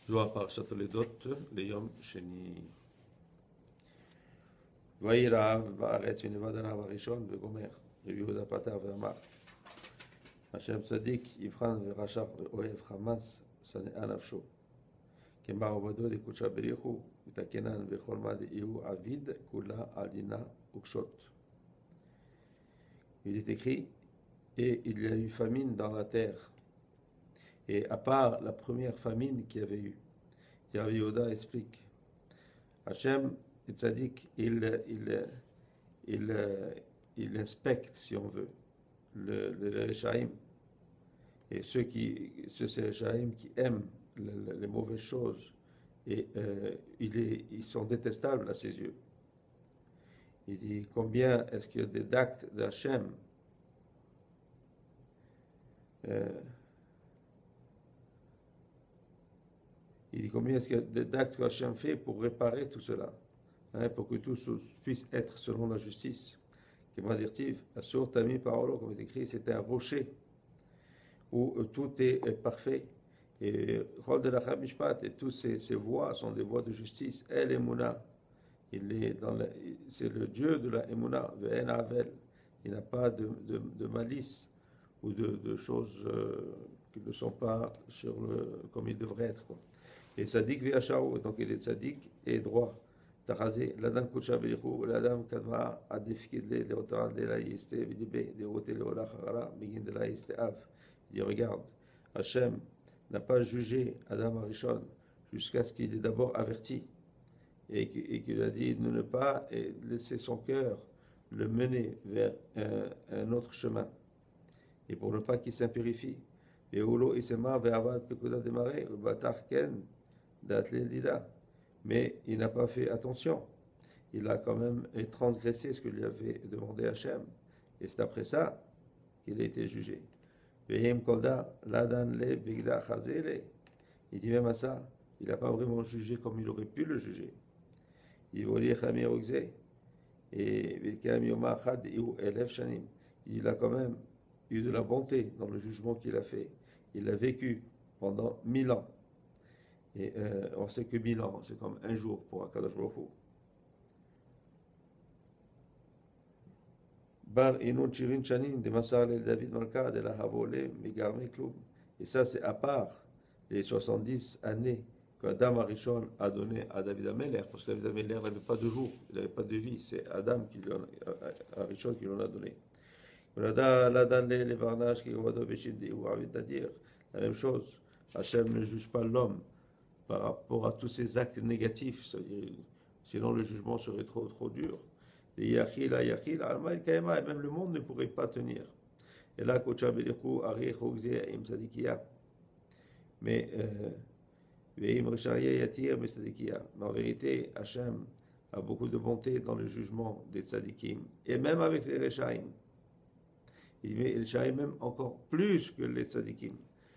לא הפרשת תולדות ליום שני. ויהי רעב בארץ מלבד הרעב הראשון וגומר. רבי יהודה פתח ואמר, השם צדיק יבחן ורשע ואוהב חמאס שנאה נפשו. כמר עובדו דקודשא בריחו ותקנן בכל מה דאיהו עביד כולה על דינה וקשות. Il est écrit, et il y a eu famine dans la terre. Et à part la première famine qu'il y avait eu, Rabbi Yehuda explique, Hachem, le tzaddik, il inspecte, si on veut, le Rechaim. Et ceux Rechaim qui aiment les mauvaises choses, et ils sont détestables à ses yeux. Il dit combien est-ce qu'il y a d'actes d'Hachem il dit combien est-ce qu'il y a d'actes que Hachem fait pour réparer tout cela, hein, pour que tout puisse être selon la justice. Comme est écrit, c'est un rocher où tout est parfait. Et et toutes ces voies sont des voies de justice. El Emouna, c'est le Dieu de la Emouna, Ve'en Avel. Il n'a pas de malice ou de choses qui ne sont pas comme ils devraient être, quoi. Et Sadik Ve'achao, donc il est Sadik et droit. Tachazé, l'Adam Koucha Belichou, l'Adam Kadma, Adefkidle, Leotara, Delaïste, Vidibé, Derote, Leola, Harara, Begin de Laïste Av. Il dit, regarde, Hachem n'a pas jugé Adam Arishon jusqu'à ce qu'il ait d'abord averti et qu'il a dit de ne pas laisser son cœur le mener vers un autre chemin et pour ne pas qu'il s'impurifie. Et Oulo Isema Ve'avad Pekuda Demare, Batar Ken, Datle Dida. Mais il n'a pas fait attention. Il a quand même transgressé ce que lui avait demandé Hachem. Et c'est après ça qu'il a été jugé. Il dit même à ça, il n'a pas vraiment jugé comme il aurait pu le juger. Il a quand même eu de la bonté dans le jugement qu'il a fait. Il a vécu pendant 1000 ans. Et on sait que 1000 ans, c'est comme un jour pour Akadosh Baruch Hu. Bar Inun Chirin Chanin de Masar el David Malka de la Havole Migarme Klub. Et ça, c'est à part les 70 années qu'Adam Arishon a donné à David Ameler, parce que David Ameler n'avait pas de jour, il n'avait pas de vie. C'est Adam Arishon qui lui en a donné. La même chose, Hachem ne juge pas l'homme par rapport à tous ces actes négatifs, sinon le jugement serait trop dur. Et même le monde ne pourrait pas tenir. Et là, mais en vérité, Hachem a beaucoup de bonté dans le jugement des tzadikim, et même avec les Rechaim. Il met les Rechaim même encore plus que les tzadikim.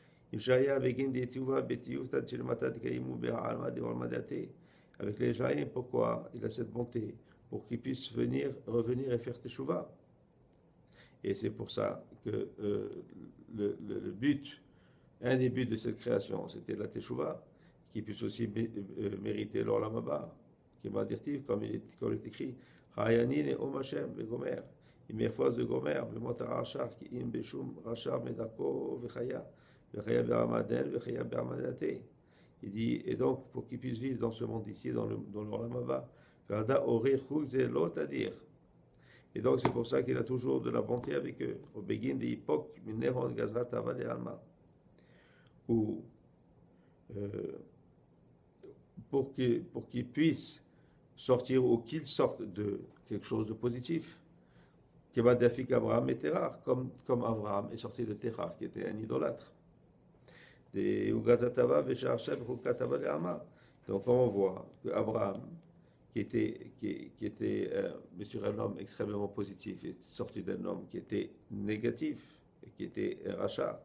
Avec les Rechaim, pourquoi il a cette bonté? Pour qu'ils puissent revenir et faire teshuva. Et c'est pour ça que le but, un des buts de cette création, c'était la teshuva, qui puisse aussi mériter l'olam haba, qui va dire, comme il est écrit, Hayanin et Om Hashem, Begomer, Imerfos de Gomer, Bemotar Rachar, qui im Beshum Rachar Medako, Vechaya, Vechaya Beramaden, Vechaya Beramadate. Il dit, et donc, pour qu'ils puissent vivre dans ce monde ici, dans l'olam haba, et donc c'est pour ça qu'il a toujours de la bonté avec eux. Au begin de l'époque, ou pour qu'ils puissent sortir ou qu'ils sortent de quelque chose de positif. Abraham et Terah, comme Abraham est sorti de Terah, qui était un idolâtre. Donc on voit que Abraham, qui était bien sûr un homme extrêmement positif, est sorti d'un homme qui était négatif et qui était rachat.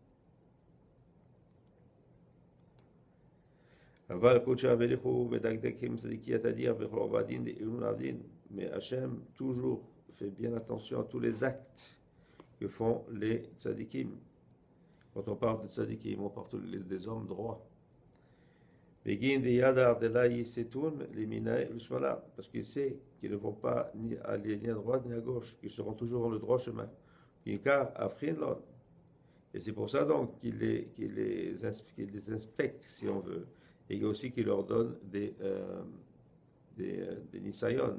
Mais Hachem toujours fait bien attention à tous les actes que font les tzadikim. Quand on parle de tzadikim, on parle des hommes droits. Begin de Yadar de la Yisetun, les Minaï, Lusmala, parce qu'il sait qu'ils ne vont pas aller ni à droite ni à gauche, qu'ils seront toujours dans le droit chemin. Kinka Afrinlon. Et c'est pour ça donc qu'il les inspecte, si on veut, et aussi qu'il leur donne des nisayon,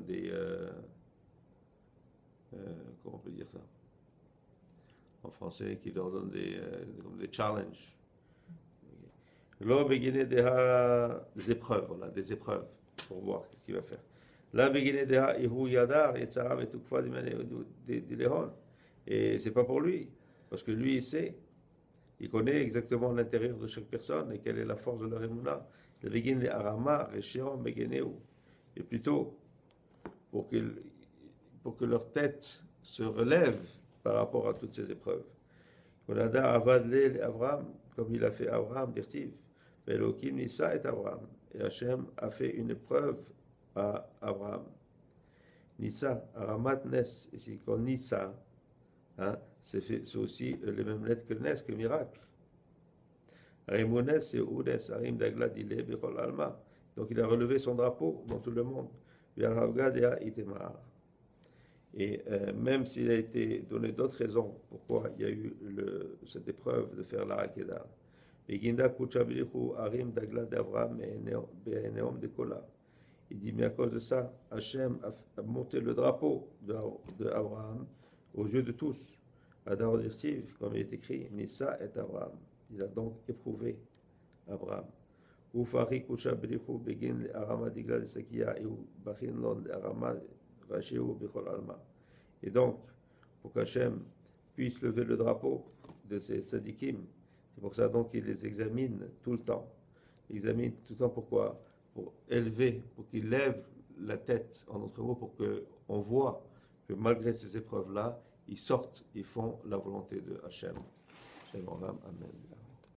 comment on peut dire ça en français, qu'il leur donne des challenges. Là, des épreuves, voilà, des épreuves, pour voir ce qu'il va faire. Là, Ihu Yadar, Yetzara, Etukfa, Dilehon. Et c'est pas pour lui, parce que lui, il sait, il connaît exactement l'intérieur de chaque personne et quelle est la force de leur émouna. Le Begin le Arama, Reshion, Begeneu. Et plutôt, pour que leur tête se relève par rapport à toutes ces épreuves. Konada Avadle Abraham, comme il a fait Abraham, d'Irtiv. Elohim Nissa et Abraham. Et Hachem a fait une épreuve à Abraham. Nissa, Aramat Nes. Et c'est quand Nissa, hein, c'est aussi les mêmes lettres que Nes, que miracle. Rimones et Oudes, Arim Dagla Dile Bechol Alma. Donc il a relevé son drapeau dans tout le monde. Et même s'il a été donné d'autres raisons pourquoi il y a eu cette épreuve de faire la Hakeda. Beginda Kuchabirichu Arim Dagla d'Avram Be'eneom de Kola. Il dit, mais à cause de ça, Hachem a monté le drapeau d'Abraham aux yeux de tous. Adar Dirtiv, comme il est écrit, Nissa et Abraham. Il a donc éprouvé Abraham. Ufari Kuchabirichu Begin Arama Digla de Sakia et Bachin Lon Arama Racheu Bechol Alma. Et donc, pour qu'Hachem puisse lever le drapeau de ces sadikim, c'est pour ça donc qu'il les examine tout le temps. Il examine tout le temps pourquoi? Pour élever, pour qu'il lève la tête, en d'autres mots, pour qu'on voit que malgré ces épreuves-là, ils sortent, ils font la volonté de Hachem. Shalom, Amen.